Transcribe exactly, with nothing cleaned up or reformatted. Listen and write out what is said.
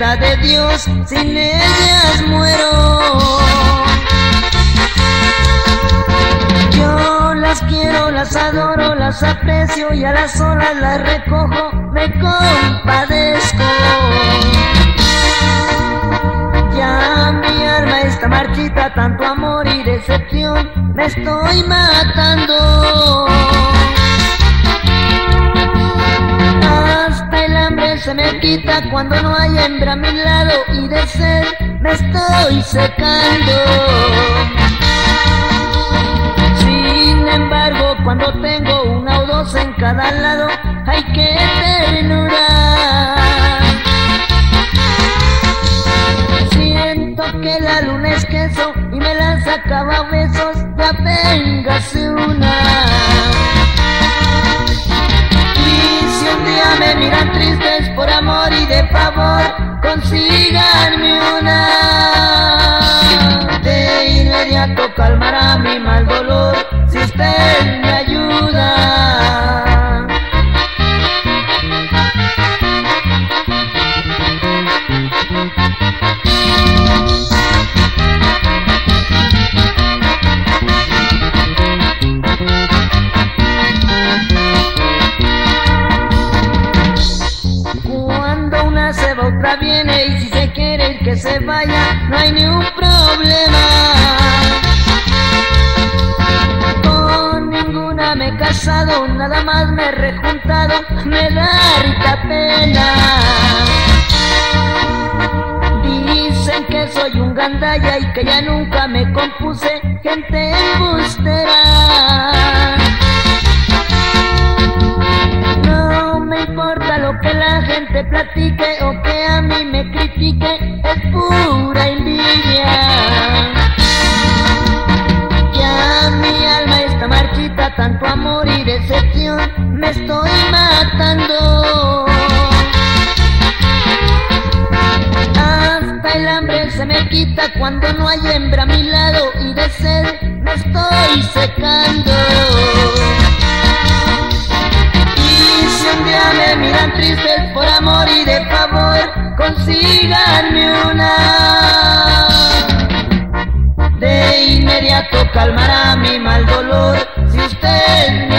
herramienta de Dios, sin ellas muero. Yo las quiero, las adoro, las aprecio y a las olas las recojo, me compadezco. Ya mi alma está marchita, tanto amor y decepción, me estoy matando. Hasta el hambre se me quita cuando no hay hembra a mi lado y de sed me estoy secando. Sin embargo, cuando tengo una o dos en cada lado, ¡ay qué ternura! Siento que la luna es queso y me la sacaba a besos, ya véngase una. Y si un día me miran tristes por amor y de favor, consíganme una. De inmediato calmará mi mal dolor si usted me ayuda. Cuando una se va, otra viene, y si se quiere que se vaya, no hay ni un problema. Con ninguna me he casado, nada más me he rejuntado, me da harta pena. Dicen que soy un gandalla y que ya nunca me compuse, gente embustera. No me importa lo que la gente platique o que a mí me critique, es pura envidia. Ya mi alma está marchita, tanto amor y decepción, me estoy matando. Hasta el hambre se me quita cuando no hay hembra a mi lado y de sed me estoy secando. Y si un día me miran tristes por amor y de favor, consíganme una. De inmediato calmará mi mal dolor si usted